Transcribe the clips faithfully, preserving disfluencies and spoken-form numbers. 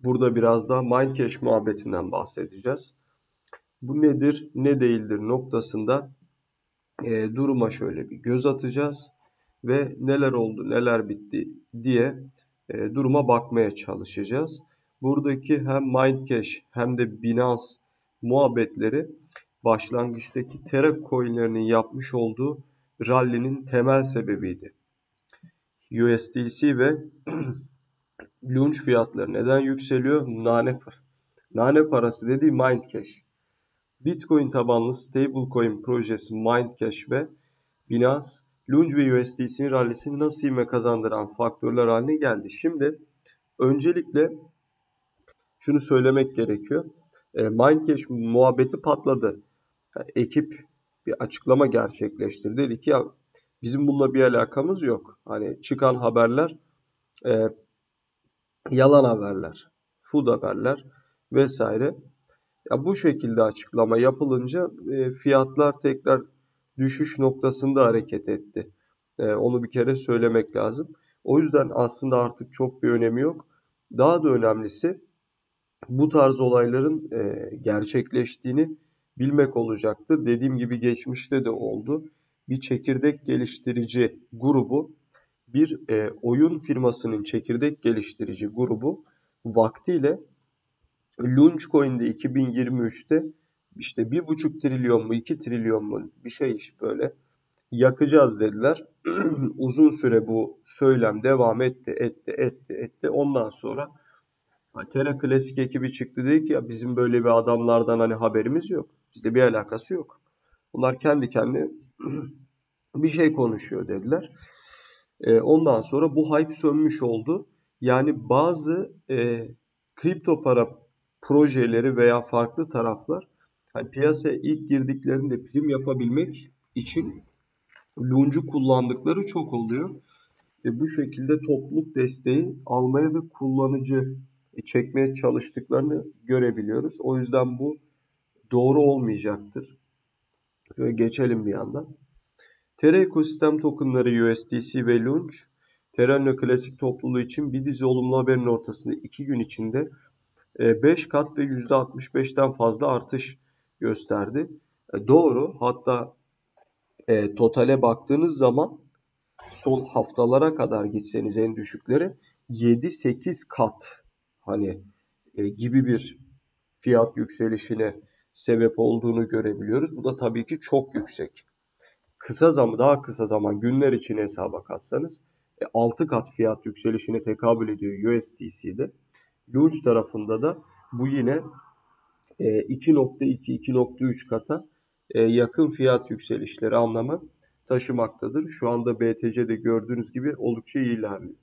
Burada biraz daha Mindcash muhabbetinden bahsedeceğiz. Bu nedir, ne değildir noktasında e, duruma şöyle bir göz atacağız ve neler oldu, neler bitti diye e, duruma bakmaya çalışacağız. Buradaki hem Mindcash hem de Binance muhabbetleri başlangıçtaki Terra coin'lerinin yapmış olduğu rally'nin temel sebebiydi. U S D C ve Launch fiyatları neden yükseliyor? Nane, nane parası dediği Mindcash. Bitcoin tabanlı stablecoin projesi Mindcash ve Binance, Launch ve U S D C'nin rallisini nasıl ivme kazandıran faktörler haline geldi. Şimdi öncelikle şunu söylemek gerekiyor. E, Mindcash muhabbeti patladı. Yani ekip bir açıklama gerçekleştirdi. Dedi ki ya bizim bununla bir alakamız yok. Hani çıkan haberler e, yalan haberler, food haberler vesaire. Ya bu şekilde açıklama yapılınca e, fiyatlar tekrar düşüş noktasında hareket etti. E, onu bir kere söylemek lazım. O yüzden aslında artık çok bir önemi yok. Daha da önemlisi bu tarz olayların e, gerçekleştiğini bilmek olacaktır. Dediğim gibi geçmişte de oldu. Bir çekirdek geliştirici grubu, bir e, oyun firmasının çekirdek geliştirici grubu vaktiyle Launchcoin'de iki bin yirmi üçte işte bir buçuk trilyon mu iki trilyon mu bir şey iş böyle yakacağız dediler. Uzun süre bu söylem devam etti, etti, etti, etti. Ondan sonra Terra Klasik ekibi çıktı dedi ki ya bizim böyle bir adamlardan hani haberimiz yok. Bizde bir alakası yok. Bunlar kendi kendine bir şey konuşuyor dediler. E, ondan sonra bu hype sönmüş oldu. Yani bazı e, kripto para projeleri veya farklı taraflar hani piyasaya ilk girdiklerinde prim yapabilmek için Launch'u kullandıkları çok oluyor. Ve bu şekilde topluluk desteği almaya ve kullanıcı çekmeye çalıştıklarını görebiliyoruz. O yüzden bu doğru olmayacaktır. Şöyle geçelim bir yandan. Terra ekosistem tokenları U S D C ve Launch, Terra Klasik topluluğu için bir dizi olumlu haberin ortasında iki gün içinde beş kat ve yüzde altmış beşten fazla artış gösterdi. Doğru. Hatta e, totale baktığınız zaman son haftalara kadar gitseniz en düşükleri yedi sekiz kat hani e, gibi bir fiyat yükselişine sebep olduğunu görebiliyoruz. Bu da tabii ki çok yüksek. Kısa zaman, daha kısa zaman günler için hesaba katsanız e, altı kat fiyat yükselişine tekabül ediyor U S D C'de. Launch tarafında da bu yine e, iki nokta iki iki nokta üç kata e, yakın fiyat yükselişleri anlamı taşımaktadır. Şu anda B T C'de gördüğünüz gibi oldukça iyi ilerliyor.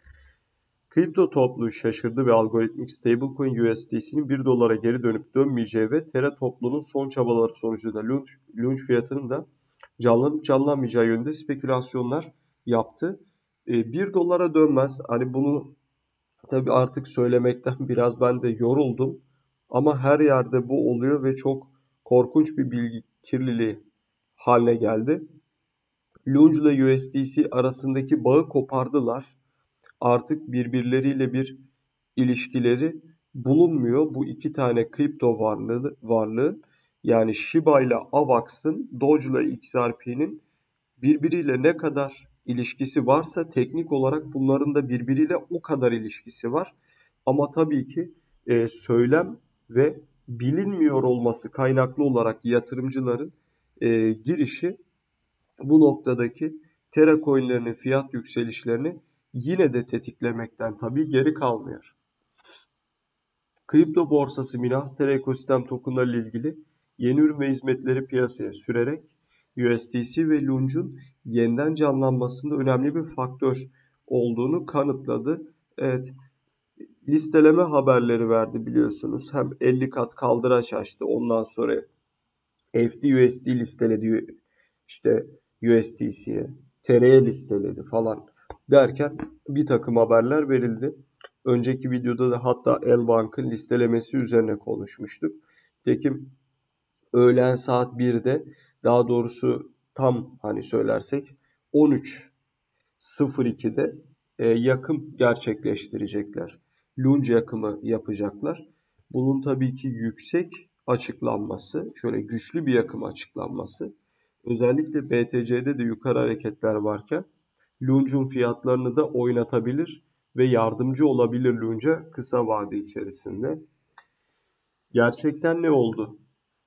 Kripto topluluğu şaşırdı ve algoritmik stablecoin U S D C'nin bir dolara geri dönüp dönmeyeceği ve Terra topluluğunun son çabaları sonucunda launch, launch fiyatının da canlanıp canlanmayacağı yönünde spekülasyonlar yaptı. E, bir dolara dönmez. Hani bunu tabii artık söylemekten biraz ben de yoruldum. Ama her yerde bu oluyor ve çok korkunç bir bilgi kirliliği haline geldi. Launch ile U S D C arasındaki bağı kopardılar. Artık birbirleriyle bir ilişkileri bulunmuyor. Bu iki tane kripto varlığı, varlığı yani Shiba ile Avax'ın, Doge ile X R P'nin birbiriyle ne kadar ilişkisi varsa teknik olarak bunların da birbiriyle o kadar ilişkisi var. Ama tabii ki e, söylem ve bilinmiyor olması kaynaklı olarak yatırımcıların e, girişi bu noktadaki Terra coin'lerinin fiyat yükselişlerini yine de tetiklemekten tabii geri kalmıyor. Kripto borsası Binance Terra ekosistem tokenları ile ilgili yeni ürün ve hizmetleri piyasaya sürerek U S D C ve Launch'un yeniden canlanmasında önemli bir faktör olduğunu kanıtladı. Evet, listeleme haberleri verdi biliyorsunuz. Hem elli kat kaldıraç açtı. Ondan sonra F D U S D listeledi işte U S D C'ye. T R'ye listeledi falan derken bir takım haberler verildi. Önceki videoda da hatta Elbank'ın listelemesi üzerine konuşmuştuk. Tekim öğlen saat birde daha doğrusu tam hani söylersek on üç sıfır ikide e, yakın gerçekleştirecekler. Lunge yakımı yapacaklar. Bunun tabii ki yüksek açıklanması, şöyle güçlü bir yakım açıklanması, özellikle B T C'de de yukarı hareketler varken Lunge'un fiyatlarını da oynatabilir ve yardımcı olabilir Lunge'a kısa vade içerisinde. Gerçekten ne oldu?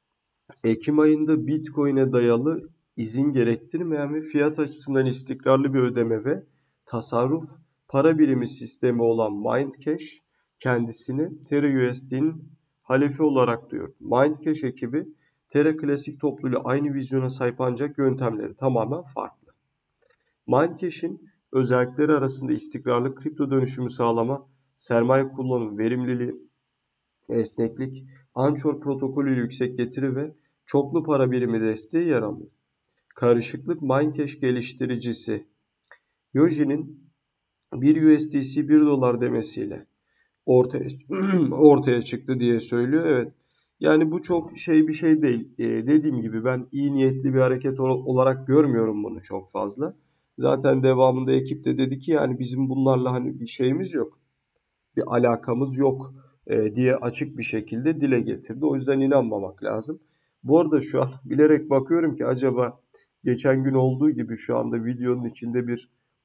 Ekim ayında Bitcoin'e dayalı izin gerektirmeyen ve fiyat açısından istikrarlı bir ödeme ve tasarruf para birimi sistemi olan Mindcash kendisini Terra U S D'nin halefi olarak duyurdu. Mindcash ekibi Terra Classic topluluğuyla aynı vizyona sahip ancak yöntemleri tamamen farklı. Mindcash'in özellikleri arasında istikrarlı kripto dönüşümü sağlama, sermaye kullanım verimliliği, esneklik, Anchor protokolü yüksek getiri ve çoklu para birimi desteği yer alıyor. Karışıklık Mindcash geliştiricisi Yoji'nin bir U S D C bir dolar demesiyle ortaya ortaya çıktı diye söylüyor. Evet. Yani bu çok şey bir şey değil. Ee, dediğim gibi ben iyi niyetli bir hareket olarak görmüyorum bunu çok fazla. Zaten devamında ekip de dedi ki yani bizim bunlarla hani bir şeyimiz yok. Bir alakamız yok e, diye açık bir şekilde dile getirdi. O yüzden inanmamak lazım. Bu arada şu an bilerek bakıyorum ki acaba geçen gün olduğu gibi şu anda videonun içinde bir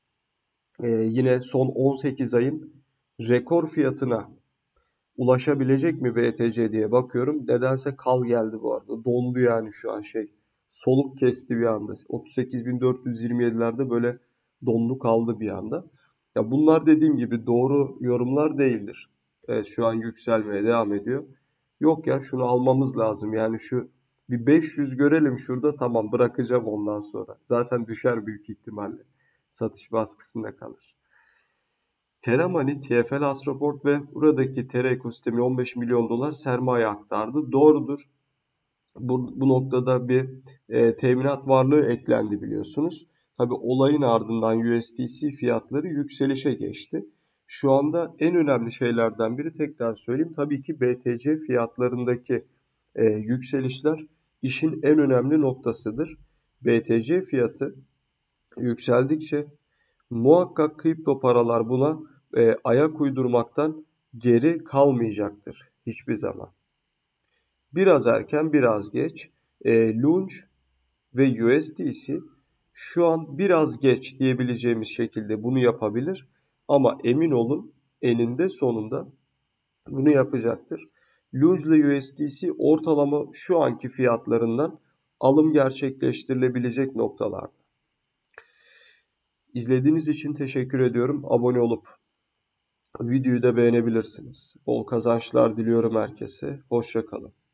e, yine son on sekiz ayın rekor fiyatına ulaşabilecek mi B T C diye bakıyorum. Nedense kal geldi bu arada. Dondu yani şu an şey. Soluk kesti bir anda. otuz sekiz bin dört yüz yirmi yedilerde böyle dondu kaldı bir anda. Ya bunlar dediğim gibi doğru yorumlar değildir. Evet şu an yükselmeye devam ediyor. Yok ya şunu almamız lazım. Yani şu bir beş yüz görelim şurada tamam bırakacağım ondan sonra. Zaten düşer büyük ihtimalle. Satış baskısında kalır. Terra Money, T F L Astroport ve buradaki Terra ekosistemi on beş milyon dolar sermaye aktardı. Doğrudur. Bu, bu noktada bir e, teminat varlığı eklendi biliyorsunuz. Tabi olayın ardından U S D C fiyatları yükselişe geçti. Şu anda en önemli şeylerden biri tekrar söyleyeyim. Tabii ki B T C fiyatlarındaki e, yükselişler işin en önemli noktasıdır. B T C fiyatı yükseldikçe muhakkak kripto paralar buna e, ayak uydurmaktan geri kalmayacaktır hiçbir zaman. Biraz erken biraz geç e, Lunge ve U S D C şu an biraz geç diyebileceğimiz şekilde bunu yapabilir. Ama emin olun eninde sonunda bunu yapacaktır. Lunge ile U S D C ortalama şu anki fiyatlarından alım gerçekleştirilebilecek noktalarda. İzlediğiniz için teşekkür ediyorum. Abone olup videoyu da beğenebilirsiniz. Bol kazançlar diliyorum herkese. Hoşça kalın.